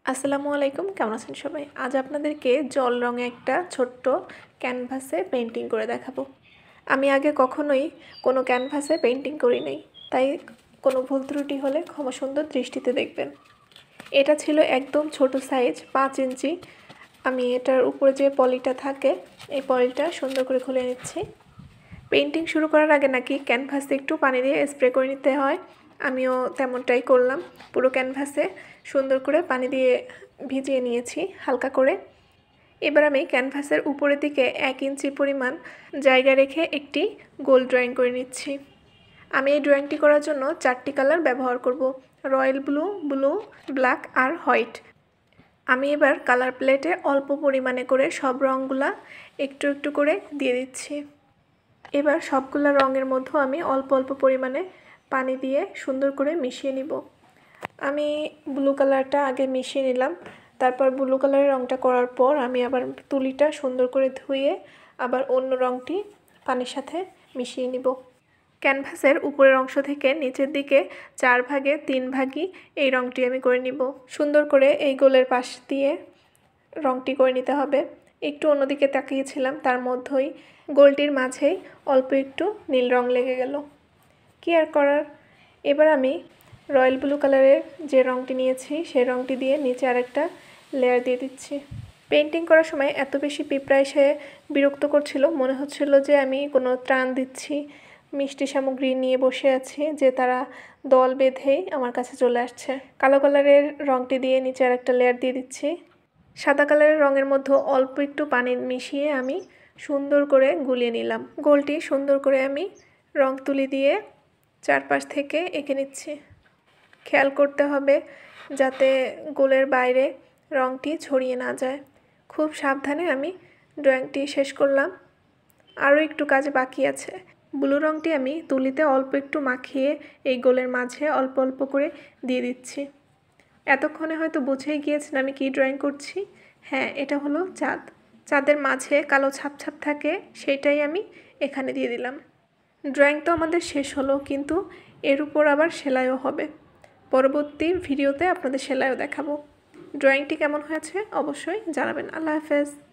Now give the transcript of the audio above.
আসসালামু আলাইকুম, কেমন আছেন সবাই? আজ আপনাদেরকে জল রঙে একটা ছোট্ট ক্যানভাসে পেন্টিং করে দেখাবো। আমি আগে কখনোই কোনো ক্যানভাসে পেন্টিং করি নাই, তাই কোনো ভুল ত্রুটি হলে ক্ষমা সুন্দর দৃষ্টিতে দেখবেন। এটা ছিল একদম ছোট সাইজ, 5 ইঞ্চি। আমি এটার উপরে যে পলিটা থাকে এই পলিটা সুন্দর করে খুলে নিচ্ছি। পেন্টিং শুরু করার আগে নাকি ক্যানভাসে একটু পানি দিয়ে স্প্রে করে নিতে হয়। আমিও তেমনটাই করলাম। পুরো ক্যানভাসে সুন্দর করে পানি দিয়ে ভিজিয়ে নিয়েছি হালকা করে। এবার আমি ক্যানভাসের উপরের দিকে 1 ইঞ্চি পরিমাণ জায়গা রেখে একটি গোল ড্রয়িং করে নিচ্ছি। আমি এই ড্রয়িংটি করার জন্য 4টি কালার ব্যবহার করব, রয়্যাল ব্লু, ব্লু, ব্ল্যাক আর হোয়াইট। আমি এবার কালার প্লেটে অল্প পরিমাণে করে সব রঙগুলা একটু একটু করে দিয়ে দিচ্ছি। এবার সবগুলা রঙের মধ্যে আমি অল্প অল্প পরিমাণে পানি দিয়ে সুন্দর করে মিশিয়ে নিব। আমি ব্লু কালারটা আগে মিশিয়ে নিলাম, তারপর ব্লু কালারের রঙটা করার পর আমি আবার তুলিটা সুন্দর করে ধুয়ে আবার অন্য রঙটি পানির সাথে মিশিয়ে নিব। ক্যানভাসের উপরের অংশ থেকে নিচের দিকে 4 ভাগে 3 ভাগই এই রঙটি আমি করে নিব। সুন্দর করে এই গোলের পাশ দিয়ে রঙটি করে নিতে হবে। একটু অন্যদিকে তাকিয়েছিলাম, তার মধ্যেই গোলটির মাঝেই অল্প একটু নীল রং লেগে গেল। কি আর করার। এবার আমি রয়্যাল ব্লু কালারের যে রঙটি নিয়েছি সেই রঙটি দিয়ে নিচে আরেকটা লেয়ার দিয়ে দিচ্ছি। পেন্টিং করার সময় এত বেশি পিঁপড়া এসে বিরক্ত করছিল, মনে হচ্ছিল যে আমি কোনো ত্রাণ দিচ্ছি, মিষ্টি সামগ্রী নিয়ে বসে আছি, যে তারা দল বেঁধেই আমার কাছে চলে আসছে। কালো কালারের রঙটি দিয়ে নিচে আরেকটা লেয়ার দিয়ে দিচ্ছি। সাদা কালারের রঙের মধ্যে অল্প একটু পানি মিশিয়ে আমি সুন্দর করে গুলিয়ে নিলাম। গোলটি সুন্দর করে আমি রং তুলি দিয়ে চারপাশ থেকে এঁকে নিচ্ছি। খেয়াল করতে হবে যাতে গোলের বাইরে রঙটি ছড়িয়ে না যায়। খুব সাবধানে আমি ড্রয়িংটি শেষ করলাম। আরও একটু কাজ বাকি আছে। ব্লু রঙটি আমি তুলিতে অল্প একটু মাখিয়ে এই গোলের মাঝে অল্প অল্প করে দিয়ে দিচ্ছি। এতক্ষণে হয়তো বুঝেই গিয়েছেন আমি কি ড্রয়িং করছি। হ্যাঁ, এটা হলো চাঁদ। চাঁদের মাঝে কালো ছাপ ছাপ থাকে, সেটাই আমি এখানে দিয়ে দিলাম। ড্রয়িং তো আমাদের শেষ হলো, কিন্তু এর উপর আবার সেলাইও হবে। পরবর্তী ভিডিওতে আপনাদের সেলাইও দেখাবো। ড্রয়িংটি কেমন হয়েছে অবশ্যই জানাবেন। আল্লাহ হাফেজ।